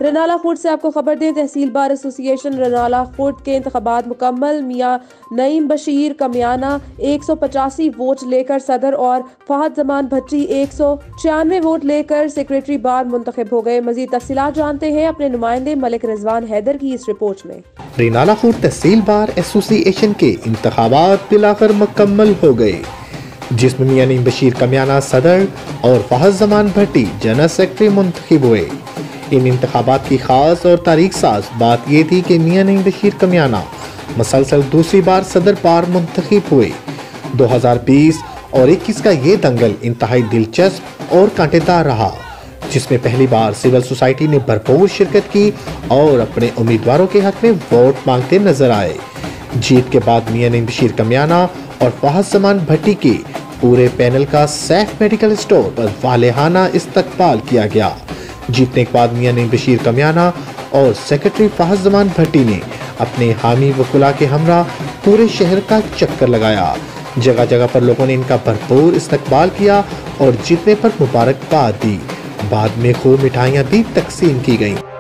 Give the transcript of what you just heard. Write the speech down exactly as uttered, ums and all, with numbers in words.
رنالہ خورد سے آپ کو خبر دیں، تحصیل بار ایسوسی ایشن رنالہ خورد کے انتخابات مکمل۔ میاں نعیم بشیر کمیانہ ایک سو پچاسی ووٹ لے کر صدر اور فہد زمان بھٹی ایک سو چھیانوے ووٹ لے کر سیکریٹری بار منتخب ہو گئے۔ مزید تفصیلات جانتے ہیں اپنے نمائندے ملک رضوان حیدر کی اس رپورٹ میں۔ رنالہ خورد تحصیل بار ایسوسی ایشن کے انتخابات بالآخر مکمل ہو گئے، جس میں میاں نعیم بشیر کمیانہ صدر اور فہد زمان بھٹی جنرل سیکرٹری منتخب ہوئے۔ ان انتخابات کی خاص اور تاریخ ساز بات یہ تھی کہ میاں نعیم بشیر کمیانہ مسلسل دوسری بار صدر بار منتخب ہوئے۔ دو ہزار بیس اور اکیس کا یہ دنگل انتہائی دلچسپ اور کانٹے دار رہا، جس میں پہلی بار سول سوسائٹی نے بھرپور شرکت کی اور اپنے امیدواروں کے حق میں ووٹ مانگتے نظر آئے۔ جیت کے بعد میاں نعیم بشیر کمیانہ اور فہد زمان بھٹی کے پورے پینل کا سیف میڈیکل اسٹور پر والہانہ استقبال کیا گیا۔ جیتنے کے بعد میاں نعیم بشیر کمیانہ اور سیکرٹری فہد زمان بھٹی نے اپنے حامی وکلاء کے ہمراہ پورے شہر کا چکر لگایا۔ جگہ جگہ پر لوگوں نے ان کا بھرپور استقبال کیا اور جیتنے پر مبارکباد دی۔ بعد میں خوب مٹھائیاں بھی تقسیم کی گئیں۔